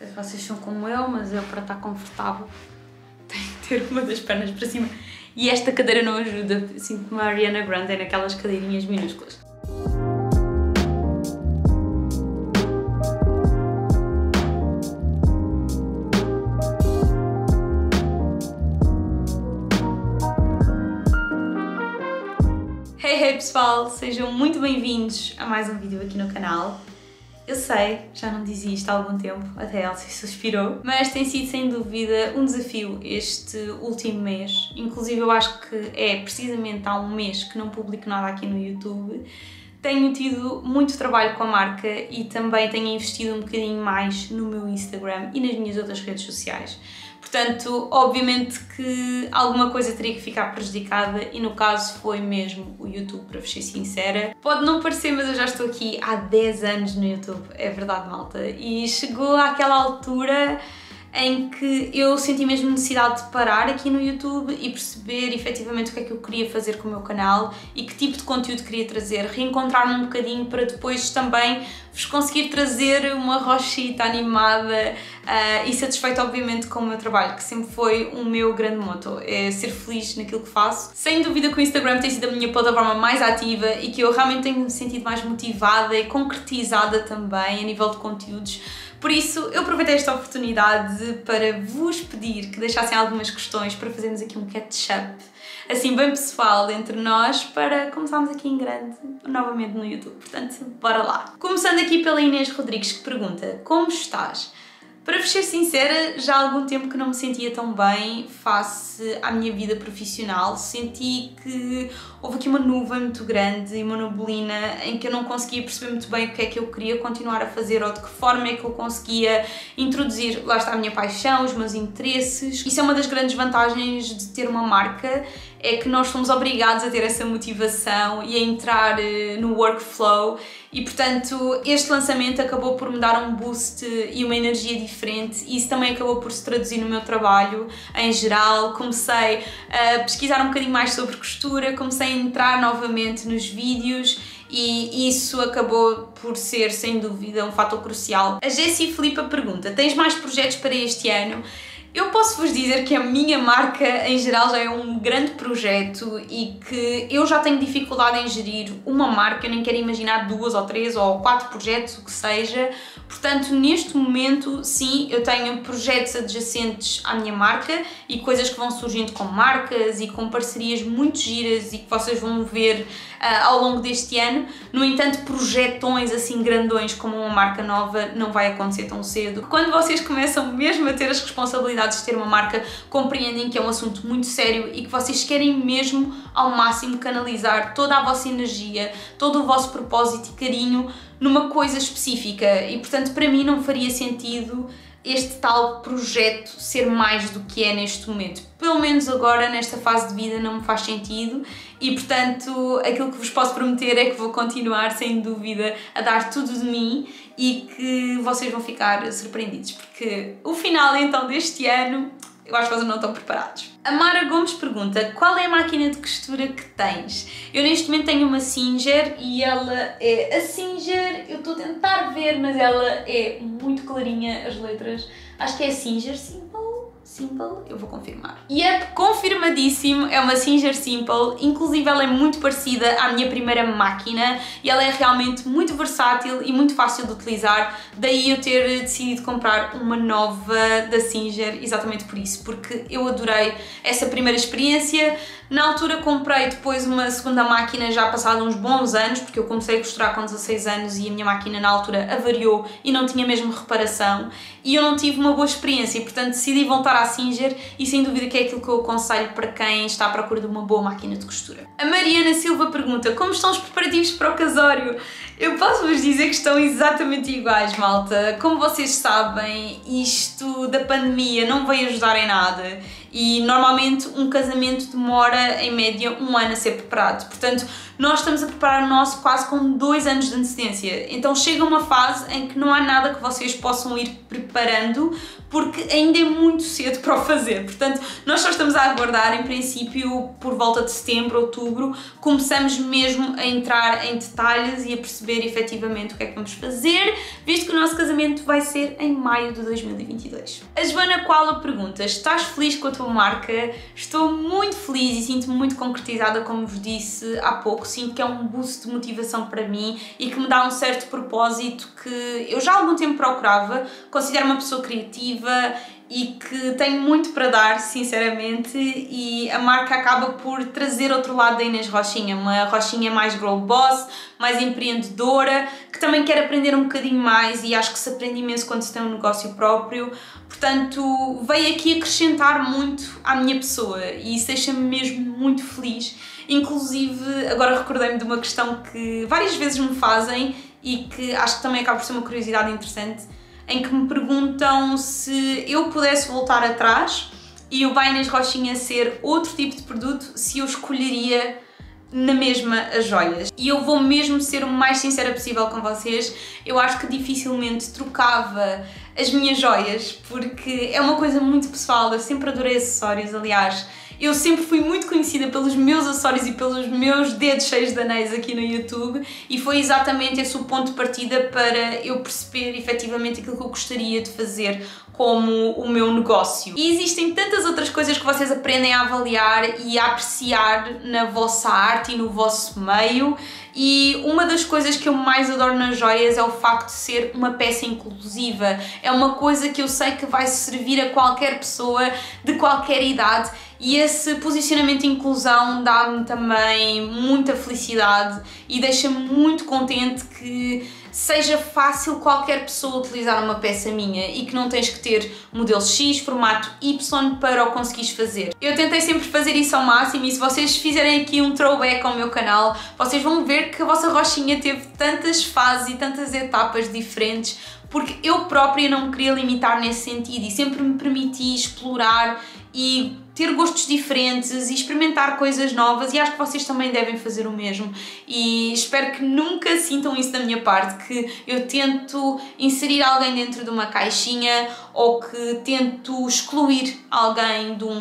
se vocês são como eu, mas eu, para estar confortável, tenho que ter uma das pernas para cima. E esta cadeira não ajuda, sinto-me a Ariana Grande naquelas cadeirinhas minúsculas. Hey pessoal, sejam muito bem-vindos a mais um vídeo aqui no canal. Eu sei, já não dizia isto há algum tempo, até ela se suspirou, mas tem sido sem dúvida um desafio este último mês. Inclusive eu acho que é precisamente há um mês que não publico nada aqui no YouTube. Tenho tido muito trabalho com a marca e também tenho investido um bocadinho mais no meu Instagram e nas minhas outras redes sociais. Portanto, obviamente que alguma coisa teria que ficar prejudicada e no caso foi mesmo o YouTube, para vos ser sincera. Pode não parecer, mas eu já estou aqui há 10 anos no YouTube, é verdade, malta. E chegou àquela altura em que eu senti mesmo necessidade de parar aqui no YouTube e perceber efetivamente o que é que eu queria fazer com o meu canal e que tipo de conteúdo queria trazer, reencontrar-me um bocadinho para depois também vos conseguir trazer uma rochita animada e satisfeita obviamente com o meu trabalho, que sempre foi o meu grande motto, é ser feliz naquilo que faço. Sem dúvida que o Instagram tem sido a minha plataforma mais ativa e que eu realmente tenho me sentido mais motivada e concretizada também a nível de conteúdos. Por isso, eu aproveitei esta oportunidade para vos pedir que deixassem algumas questões para fazermos aqui um catch-up, assim bem pessoal entre nós, para começarmos aqui em grande novamente no YouTube. Portanto, bora lá! Começando aqui pela Inês Rodrigues, que pergunta: como estás? Para vos ser sincera, já há algum tempo que não me sentia tão bem face à minha vida profissional. Senti que houve aqui uma nuvem muito grande e uma neblina em que eu não conseguia perceber muito bem o que é que eu queria continuar a fazer ou de que forma é que eu conseguia introduzir, lá está, a minha paixão, os meus interesses. Isso é uma das grandes vantagens de ter uma marca, é que nós somos obrigados a ter essa motivação e a entrar no workflow e, portanto, este lançamento acabou por me dar um boost e uma energia diferente e isso também acabou por se traduzir no meu trabalho em geral. Comecei a pesquisar um bocadinho mais sobre costura, comecei a entrar novamente nos vídeos e isso acabou por ser, sem dúvida, um fator crucial. A Jessie Filipa pergunta: tens mais projetos para este ano? Eu posso vos dizer que a minha marca em geral já é um grande projeto e que eu já tenho dificuldade em gerir uma marca, eu nem quero imaginar 2 ou 3 ou 4 projetos, o que seja. Portanto, neste momento, sim, eu tenho projetos adjacentes à minha marca e coisas que vão surgindo com marcas e com parcerias muito giras e que vocês vão ver ao longo deste ano. No entanto, projetões assim grandões como uma marca nova não vai acontecer tão cedo. Quando vocês começam mesmo a ter as responsabilidades de ter uma marca, compreendem que é um assunto muito sério e que vocês querem mesmo ao máximo canalizar toda a vossa energia, todo o vosso propósito e carinho numa coisa específica e, portanto, para mim não faria sentido este tal projeto ser mais do que é neste momento. Pelo menos agora, nesta fase de vida, não me faz sentido e, portanto, aquilo que vos posso prometer é que vou continuar, sem dúvida, a dar tudo de mim e que vocês vão ficar surpreendidos, porque o final, então, deste ano, eu acho que vocês não estão preparados. A Mara Gomes pergunta: qual é a máquina de costura que tens? Eu neste momento tenho uma Singer e ela é a Singer, eu estou a tentar ver, mas ela é muito clarinha as letras. Acho que é a Singer Simple, eu vou confirmar. E é confirmadíssimo, é uma Singer Simple, inclusive ela é muito parecida à minha primeira máquina e ela é realmente muito versátil e muito fácil de utilizar, daí eu ter decidido comprar uma nova da Singer exatamente por isso, porque eu adorei essa primeira experiência. Na altura comprei depois uma segunda máquina já passado uns bons anos, porque eu comecei a costurar com 16 anos e a minha máquina na altura avariou e não tinha mesmo reparação e eu não tive uma boa experiência e, portanto, decidi voltar à Singer e sem dúvida que é aquilo que eu aconselho para quem está à procura de uma boa máquina de costura. A Mariana Silva pergunta: como estão os preparativos para o casório? Eu posso vos dizer que estão exatamente iguais, malta. Como vocês sabem, isto da pandemia não veio ajudar em nada e normalmente um casamento demora em média 1 ano a ser preparado. Portanto, nós estamos a preparar o nosso quase com 2 anos de antecedência. Então chega uma fase em que não há nada que vocês possam ir preparando porque ainda é muito cedo para o fazer. Portanto, nós só estamos a aguardar, em princípio, por volta de setembro, outubro, começamos mesmo a entrar em detalhes e a perceber efetivamente o que é que vamos fazer, visto que o nosso casamento vai ser em maio de 2022. A Joana Koala pergunta: estás feliz com a tua marca? Estou muito feliz e sinto-me muito concretizada, como vos disse há pouco. Sinto que é um boost de motivação para mim e que me dá um certo propósito que eu já há algum tempo procurava. Considero uma pessoa criativa e que tenho muito para dar, sinceramente, e a marca acaba por trazer outro lado da Inês Rochinha, uma Rochinha mais girl boss, mais empreendedora, que também quer aprender um bocadinho mais, e acho que se aprende imenso quando se tem um negócio próprio. Portanto, veio aqui acrescentar muito à minha pessoa e isso deixa-me mesmo muito feliz. Inclusive, agora recordei-me de uma questão que várias vezes me fazem e que acho que também acaba por ser uma curiosidade interessante, em que me perguntam se eu pudesse voltar atrás e o By Inês Rochinha ser outro tipo de produto, se eu escolheria na mesma as joias. E eu vou mesmo ser o mais sincera possível com vocês, eu acho que dificilmente trocava as minhas joias, porque é uma coisa muito pessoal, eu sempre adorei acessórios. Aliás, eu sempre fui muito conhecida pelos meus acessórios e pelos meus dedos cheios de anéis aqui no YouTube, e foi exatamente esse o ponto de partida para eu perceber efetivamente aquilo que eu gostaria de fazer como o meu negócio. E existem tantas outras coisas que vocês aprendem a avaliar e a apreciar na vossa arte e no vosso meio, e uma das coisas que eu mais adoro nas joias é o facto de ser uma peça inclusiva. É uma coisa que eu sei que vai servir a qualquer pessoa de qualquer idade, e esse posicionamento de inclusão dá-me também muita felicidade e deixa-me muito contente que seja fácil qualquer pessoa utilizar uma peça minha e que não tens que ter modelo X, formato Y para o conseguires fazer. Eu tentei sempre fazer isso ao máximo, e se vocês fizerem aqui um throwback ao meu canal, vocês vão ver que a vossa Rochinha teve tantas fases e tantas etapas diferentes, porque eu própria não me queria limitar nesse sentido e sempre me permiti explorar e ter gostos diferentes e experimentar coisas novas, e acho que vocês também devem fazer o mesmo, e espero que nunca sintam isso da minha parte, que eu tento inserir alguém dentro de uma caixinha ou que tento excluir alguém de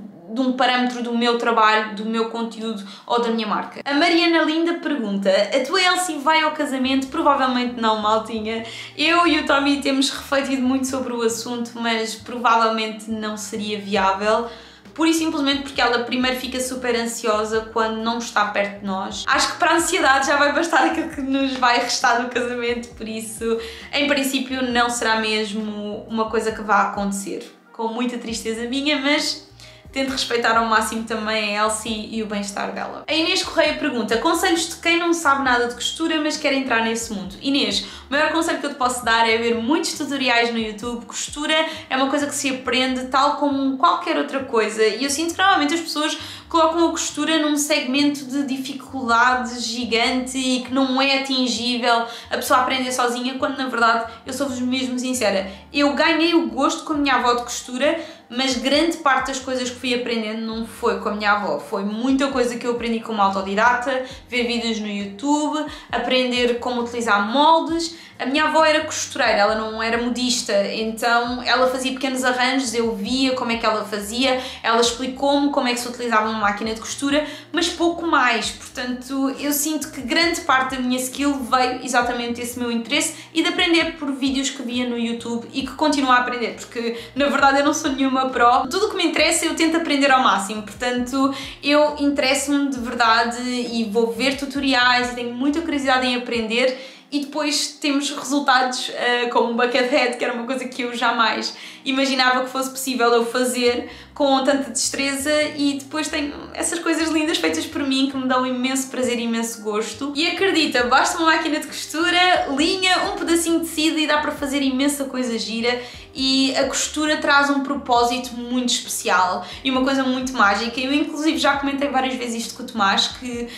um parâmetro do meu trabalho, do meu conteúdo ou da minha marca. A Mariana Linda pergunta: a tua Elsie vai ao casamento? Provavelmente não, maltinha. Eu e o Tommy temos refletido muito sobre o assunto, mas provavelmente não seria viável. Pura e simplesmente porque ela primeiro fica super ansiosa quando não está perto de nós. Acho que para a ansiedade já vai bastar aquilo que nos vai restar do casamento, por isso, em princípio, não será mesmo uma coisa que vá acontecer. Com muita tristeza minha, mas tento respeitar ao máximo também a Elsie e o bem-estar dela. A Inês Correia pergunta: conselhos de quem não sabe nada de costura, mas quer entrar nesse mundo? Inês, o maior conselho que eu te posso dar é ver muitos tutoriais no YouTube. Costura é uma coisa que se aprende tal como qualquer outra coisa, e eu sinto que normalmente as pessoas colocam a costura num segmento de dificuldade gigante e que não é atingível a pessoa aprender sozinha, quando na verdade, eu sou-vos mesmo sincera, eu ganhei o gosto com a minha avó de costura, mas grande parte das coisas que fui aprendendo não foi com a minha avó, foi muita coisa que eu aprendi como autodidata, ver vídeos no YouTube, aprender como utilizar moldes. A minha avó era costureira, ela não era modista, então ela fazia pequenos arranjos, eu via como é que ela fazia, ela explicou-me como é que se utilizava uma máquina de costura, mas pouco mais. Portanto, eu sinto que grande parte da minha skill veio exatamente desse meu interesse e de aprender por vídeos que via no YouTube e que continuo a aprender, porque na verdade eu não sou nenhuma pro. Tudo o que me interessa eu tento aprender ao máximo, portanto eu interesso-me de verdade e vou ver tutoriais e tenho muita curiosidade em aprender. E depois temos resultados como um buckethead, que era uma coisa que eu jamais imaginava que fosse possível eu fazer com tanta destreza, e depois tenho essas coisas lindas feitas por mim que me dão imenso prazer e imenso gosto. E acredita, basta uma máquina de costura, linha, um pedacinho de tecido e dá para fazer imensa coisa gira, e a costura traz um propósito muito especial e uma coisa muito mágica. Eu inclusive já comentei várias vezes isto com o Tomás, que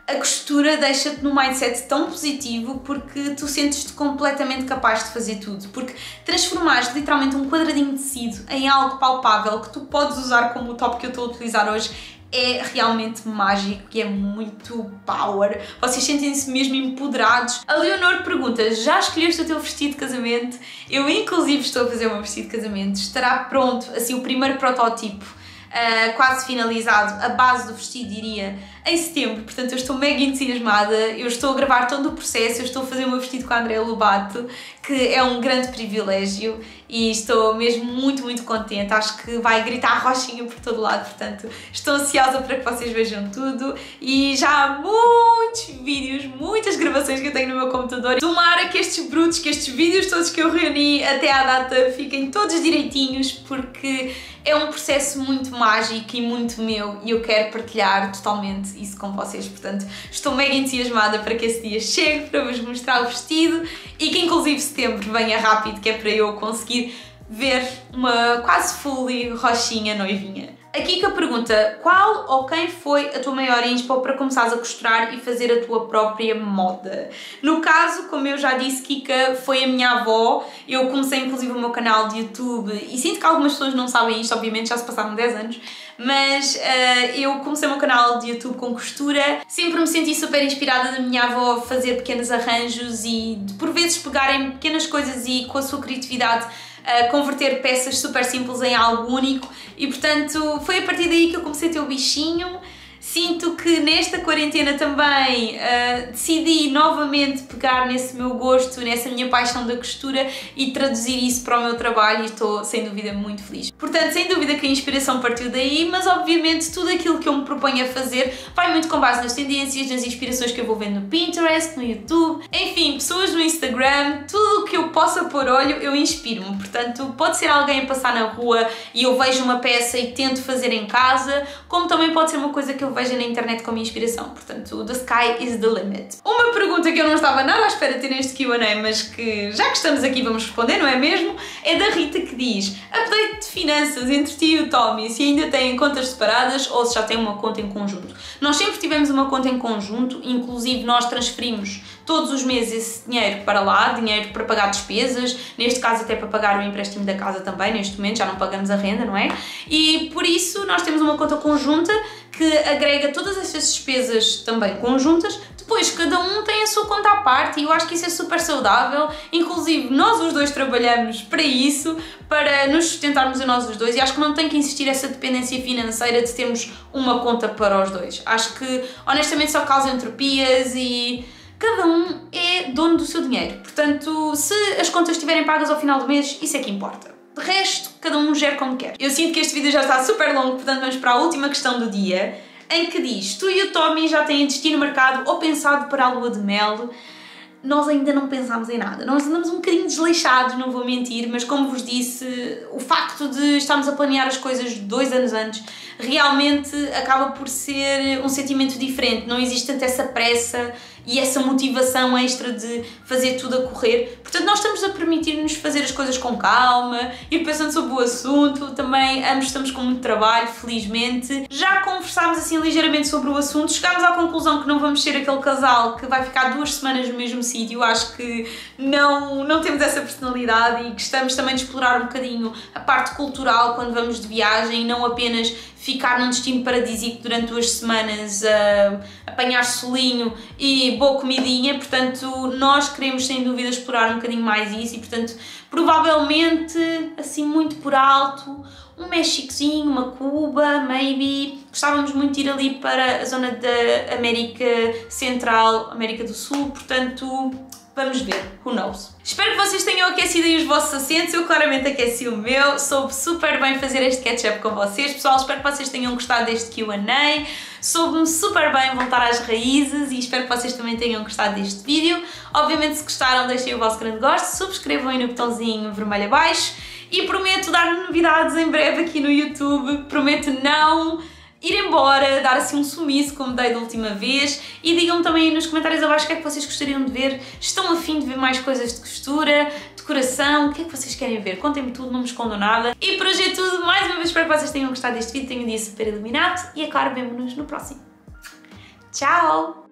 a costura deixa-te num mindset tão positivo porque tu sentes-te completamente capaz de fazer tudo, porque transformaste literalmente um quadradinho de tecido em algo palpável que tu podes usar como o top que eu estou a utilizar hoje é realmente mágico e é muito power. Vocês sentem-se mesmo empoderados. A Leonor pergunta, já escolheste o teu vestido de casamento? Eu inclusive estou a fazer o meu vestido de casamento, estará pronto, assim o primeiro protótipo quase finalizado, a base do vestido iria em setembro, portanto eu estou mega entusiasmada, eu estou a gravar todo o processo, eu estou a fazer o meu vestido com a Andrea Lobato, que é um grande privilégio e estou mesmo muito contente, acho que vai gritar rochinha por todo lado, portanto estou ansiosa para que vocês vejam tudo e já há muitos vídeos, muitas gravações que eu tenho no meu computador. Tomara que estes brutos, que estes vídeos todos que eu reuni até à data fiquem todos direitinhos, porque é um processo muito mágico e muito meu e eu quero partilhar totalmente isso com vocês, portanto estou mega entusiasmada para que esse dia chegue, para vos mostrar o vestido e que inclusive setembro venha rápido, que é para eu conseguir ver uma quase fully rochinha noivinha. A Kika pergunta, qual ou quem foi a tua maior inspo para começares a costurar e fazer a tua própria moda? No caso, como eu já disse, Kika, foi a minha avó. Eu comecei inclusive o meu canal de YouTube e sinto que algumas pessoas não sabem isto, obviamente já se passaram 10 anos, mas eu comecei o meu canal de YouTube com costura. Sempre me senti super inspirada da minha avó a fazer pequenos arranjos e por vezes pegarem pequenas coisas e com a sua criatividade converter peças super simples em algo único e portanto foi a partir daí que eu comecei a ter o bichinho. Sinto que nesta quarentena também decidi novamente pegar nesse meu gosto, nessa minha paixão da costura e traduzir isso para o meu trabalho e estou sem dúvida muito feliz. Portanto, sem dúvida que a inspiração partiu daí, mas obviamente tudo aquilo que eu me proponho a fazer vai muito com base nas tendências, nas inspirações que eu vou vendo no Pinterest, no YouTube, enfim, pessoas no Instagram, tudo o que eu possa pôr olho eu inspiro-me. Portanto, pode ser alguém a passar na rua e eu vejo uma peça e tento fazer em casa, como também pode ser uma coisa que eu vejo na internet como inspiração, portanto, the sky is the limit. Uma pergunta que eu não estava nada à espera de ter neste Q&A, mas que já que estamos aqui vamos responder, não é mesmo? É da Rita que diz, update de finanças entre ti e o Tommy, se ainda têm contas separadas ou se já têm uma conta em conjunto. Nós sempre tivemos uma conta em conjunto, inclusive nós transferimos todos os meses esse dinheiro para lá, dinheiro para pagar despesas, neste caso até para pagar o empréstimo da casa também, neste momento já não pagamos a renda, não é? E por isso nós temos uma conta conjunta que agrega todas essas despesas também conjuntas, depois cada um tem a sua conta à parte e eu acho que isso é super saudável, inclusive nós os dois trabalhamos para isso, para nos sustentarmos a nós os dois e acho que não tem que existir essa dependência financeira de termos uma conta para os dois. Acho que honestamente só causa entropias e cada um é dono do seu dinheiro, portanto se as contas estiverem pagas ao final do mês, isso é que importa. De resto, cada um gera como quer. Eu sinto que este vídeo já está super longo, portanto vamos para a última questão do dia, em que diz, tu e o Tommy já têm destino marcado ou pensado para a lua de mel? Nós ainda não pensámos em nada. Nós andamos um bocadinho desleixados, não vou mentir, mas como vos disse, o facto de estarmos a planear as coisas 2 anos antes realmente acaba por ser um sentimento diferente. Não existe tanto essa pressa e essa motivação extra de fazer tudo a correr. Portanto, nós estamos a permitir-nos fazer as coisas com calma, ir pensando sobre o assunto. Também ambos estamos com muito trabalho, felizmente. Já conversámos assim ligeiramente sobre o assunto, chegámos à conclusão que não vamos ser aquele casal que vai ficar 2 semanas no mesmo sítio. Acho que não temos essa personalidade e gostamos também de explorar um bocadinho a parte cultural quando vamos de viagem e não apenas ficar num destino paradisíaco durante 2 semanas a apanhar solinho e boa comidinha. Portanto, nós queremos sem dúvida explorar um bocadinho mais isso e portanto, provavelmente, assim muito por alto, um Méxicozinho, uma Cuba, maybe. Gostávamos muito de ir ali para a zona da América Central, América do Sul, portanto, vamos ver, who knows. Espero que vocês tenham aquecido aí os vossos assentos, eu claramente aqueci o meu, soube super bem fazer este catch-up com vocês. Pessoal, espero que vocês tenham gostado deste Q&A, soube-me super bem voltar às raízes e espero que vocês também tenham gostado deste vídeo. Obviamente, se gostaram, deixem o vosso grande gosto, subscrevam aí no botãozinho vermelho abaixo e prometo dar novidades em breve aqui no YouTube, prometo não ir embora, dar assim um sumiço como dei da última vez e digam-me também nos comentários abaixo o que é que vocês gostariam de ver, estão a fim de ver mais coisas de costura, decoração, o que é que vocês querem ver, contem-me tudo, não me escondam nada e por hoje é tudo, mais uma vez espero que vocês tenham gostado deste vídeo, tenham um dia super iluminado e é claro, vemo-nos no próximo. Tchau!